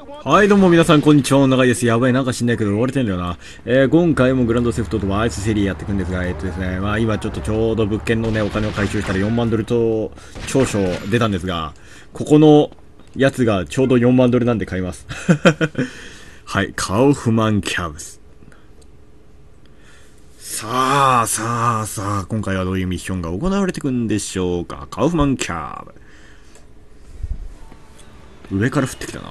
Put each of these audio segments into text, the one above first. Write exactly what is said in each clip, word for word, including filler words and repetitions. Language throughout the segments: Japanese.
はい、どうも皆さん、こんにちは。長いです。やばい、なんか知んないけど、追われてんだよな。えー、今回もグランドセフトとワイスセリーやっていくんですが、えっとですね、まあ今ちょっとちょうど物件のね、お金を回収したらよんまんドルと長所出たんですが、ここのやつがちょうどよんまんドルなんで買います。はい、カウフマンキャブス。さあ、さあ、さあ、今回はどういうミッションが行われていくんでしょうか。カウフマンキャブ。上から降ってきたな。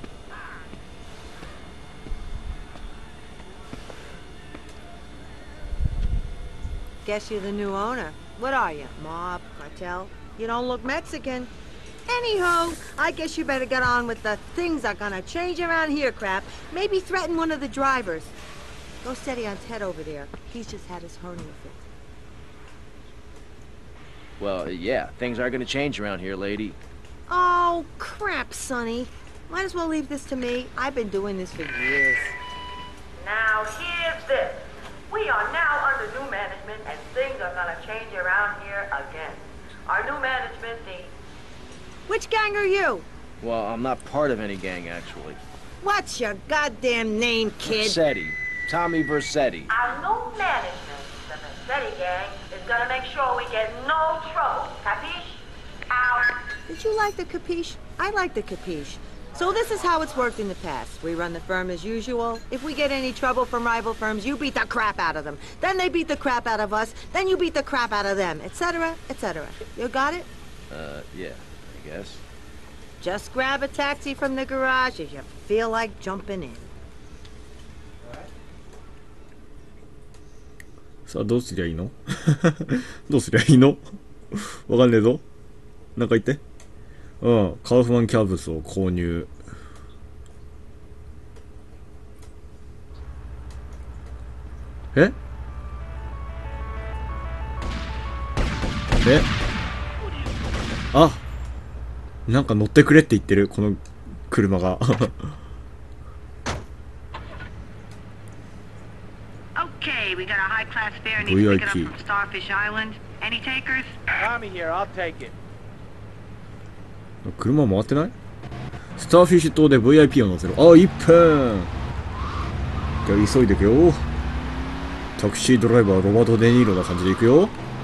Guess you're the new owner. What are you, mob, cartel? You don't look Mexican. Anywho, I guess you better get on with the things are gonna change around here crap. Maybe threaten one of the drivers. Go steady on Ted over there. He's just had his hernia fixed. Well, yeah, things are gonna change around here, lady. Oh, crap, Sonny. Might as well leave this to me. I've been doing this for years. Now, here's this. We are now under new management, and things are gonna change around here again. Our new management, the... Which gang are you? Well, I'm not part of any gang, actually. What's your goddamn name, kid? Versetti. Tommy Versetti. Our new management, the Massetti gang, is gonna make sure we get no trouble. Capiche? Ow. Did you like the capiche? I like the capiche. So this is how it's worked in the past. We run the firm as usual. If we get any trouble from rival firms, you beat the crap out of them. Then they beat the crap out of us. Then you beat the crap out of them, et cetera, et cetera. You got it? Uh, yeah, I guess. Just grab a taxi from the garage if you feel like jumping in. さあ、どうすりゃいいのどうすりゃいいのわかんねえぞ。なんか言って。うん、カウフマンキャブスを購入。ええあ、なんか乗ってくれって言ってる、この車が。 Okay, we got a high-class fare need to pick it up from Starfish Island. Any takers? Tommy here, I'll take it. 車回ってない？スターフィッシュ島で ブイアイピー を乗せる。あ、いっぷん。じゃあ急いでくよ。タクシードライバーロバート・デ・ニーロな感じで行くよ。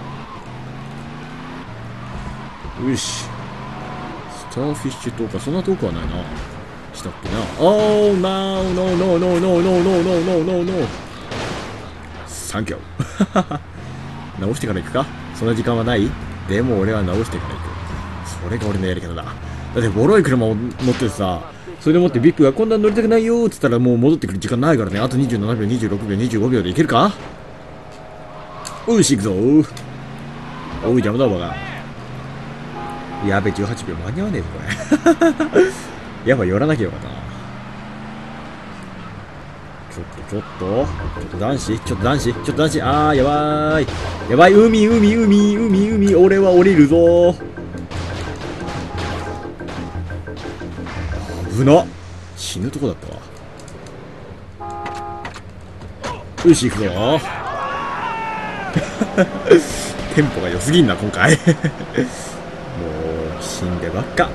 よし。スターフィッシュ島か、そんな遠くはないな。したっけな。Oh no no no no no no no no no no no サンキュー。直してから行くか？そんな時間はない？でも俺は直してから行く。それが俺のやり方だ。だってボロい車を乗っててさ、それでもってビップがこんな乗りたくないよーっつったらもう戻ってくる時間ないからね。あとにじゅうななびょう、にじゅうろくびょう、にじゅうごびょうでいけるか？よし行くぞー。おう、邪魔だバカ。やべ、じゅうはちびょう間に合わねえぞこれ。やっぱ寄らなきゃよかったな。ちょっとちょっとちょっと男子ちょっと男子ちょっと男子あーやばーいやばい。海海海海海俺は降りるぞー。危なっ、死ぬとこだったわ。よし行くぞー。テンポが良すぎんな今回。もう死んでばっか。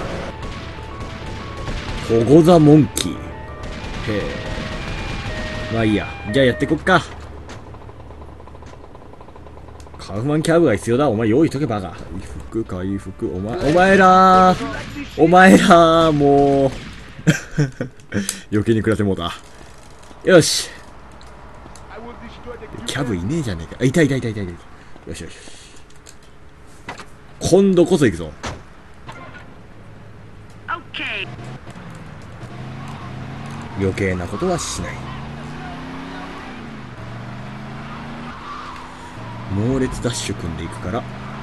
保護ザモンキー。へえ、まあいいや。じゃあやってこっか。カウフマンキャブが必要だ。お前用意しとけばか。回復回復。お前お前らーお前らーもう余計に暮らせもうだ。よし。キャブいねえじゃねえか。あ、いたいたいたいたいた。よしよしよし。今度こそ行くぞ。 Okay. 余計なことはしない。猛烈ダッシュ組んでいくから。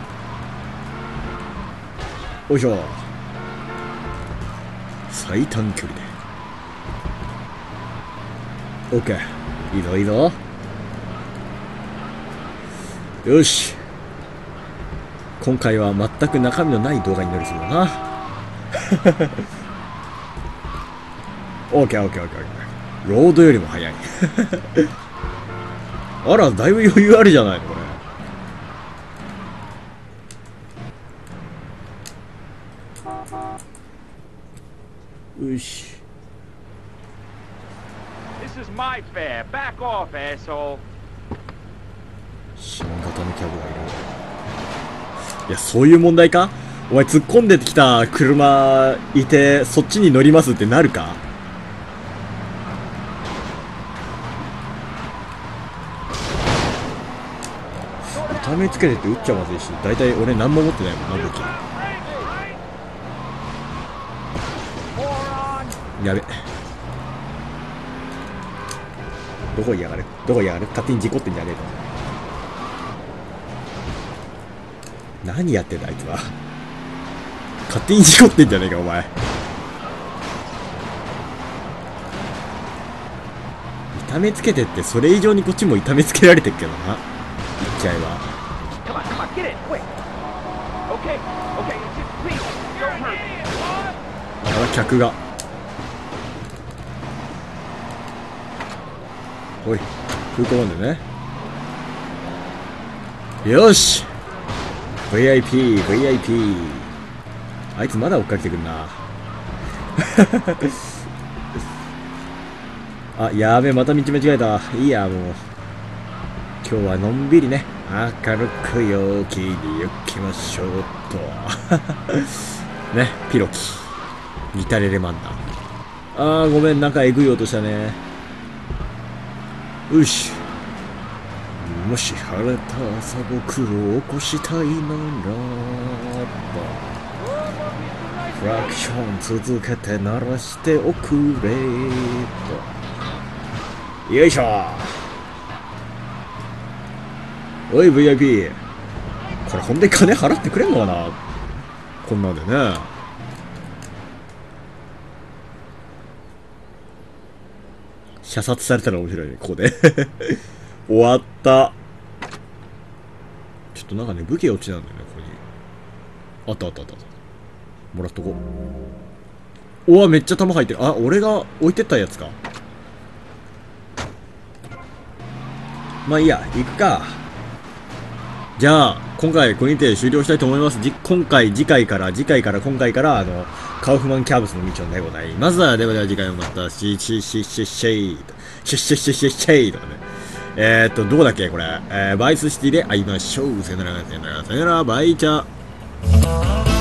よいしょ。最短距離で OK。 いいぞいいぞ。よし、今回は全く中身のない動画になりそうだな。オッケーオッケーオッケー。ロードよりも速い。あら、だいぶ余裕あるじゃないのこれ。よし。 This is my fare. Back off, asshole. 新型のキャブがいる。いや、そういう問題か？お前突っ込んできた車いて、そっちに乗りますってなるか？痛めつけてって撃っちゃまずいし、大体俺何も持ってないもんな、武器。やべ。どこいやがるどこいやがる勝手に事故ってんじゃねえと。何やってんだあいつは。勝手に事故ってんじゃねえかお前。痛めつけてってそれ以上にこっちも痛めつけられてっけどな。言っちゃえば。あら客が。おい空港までね。よし ブイアイピー ブイアイピー あいつまだ追っかけてくんな。あ、やべえ、また道間違えた。いいや、もう今日はのんびりね、明るく陽気に行きましょうと。ね、ピロキギタレレマンダ。あーごめん、なんかえぐい音したね。よし、もし晴れた朝僕を起こしたいならばクラクション続けて鳴らしておくれと。よいしょ。おい ブイアイピー、 これほんで金払ってくれんのかな、こんなんでね。射殺されたら面白いね、ここで。終わった。ちょっとなんかね、武器落ちなんだよね、ここに。あったあったあったあった。もらっとこう。おわ、めっちゃ弾入ってる。あ、俺が置いてったやつか。まあいいや、行くか。じゃあ、今回これにて終了したいと思います。じ今回、次回から、次回から、今回から、あの、カウフマンキャブスのミッションでございます。ではでは次回もまた、シシシシシェイド。シシシシシェイドとかね。えーっと、どこだっけこれ。えー、バイスシティで会いましょう。さよなら、さよなら、さよなら、バイチャー。